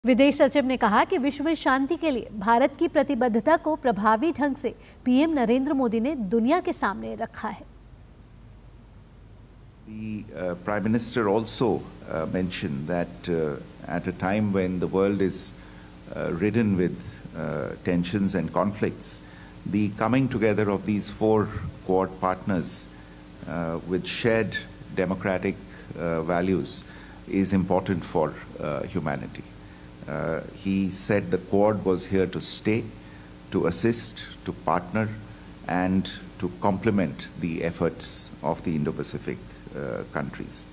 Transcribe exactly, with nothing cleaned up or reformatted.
विदेश सचिव ने कहा कि विश्व में शांति के लिए भारत की प्रतिबद्धता को प्रभावी ढंग से पीएम नरेंद्र मोदी ने दुनिया के सामने रखा है। The uh, Prime Minister also uh, mentioned that uh, at a time when the world is uh, ridden with uh, tensions and conflicts, the coming together of these four Quad partners uh, with shared democratic uh, values is important for uh, humanity. Uh, he said the Quad was here to stay, to assist, to partner, and to complement the efforts of the Indo-Pacific uh, countries.